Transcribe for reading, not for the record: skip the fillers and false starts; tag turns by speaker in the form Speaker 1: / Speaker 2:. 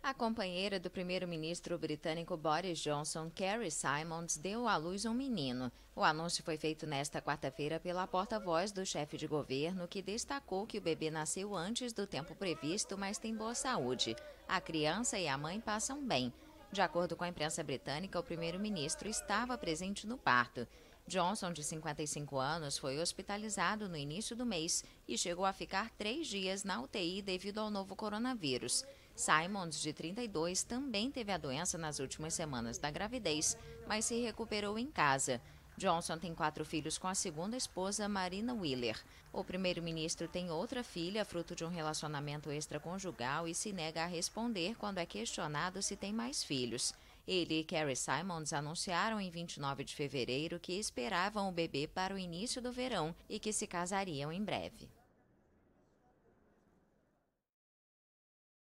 Speaker 1: A companheira do primeiro-ministro britânico Boris Johnson, Carrie Simons, deu à luz um menino. O anúncio foi feito nesta quarta-feira pela porta-voz do chefe de governo, que destacou que o bebê nasceu antes do tempo previsto, mas tem boa saúde. A criança e a mãe passam bem. De acordo com a imprensa britânica, o primeiro-ministro estava presente no parto. Johnson, de 55 anos, foi hospitalizado no início do mês e chegou a ficar 3 dias na UTI devido ao novo coronavírus. Simons, de 32, também teve a doença nas últimas semanas da gravidez, mas se recuperou em casa. Johnson tem 4 filhos com a segunda esposa, Marina Wheeler. O primeiro-ministro tem outra filha, fruto de um relacionamento extraconjugal, e se nega a responder quando é questionado se tem mais filhos. Ele e Carrie Simons anunciaram em 29 de fevereiro que esperavam o bebê para o início do verão e que se casariam em breve.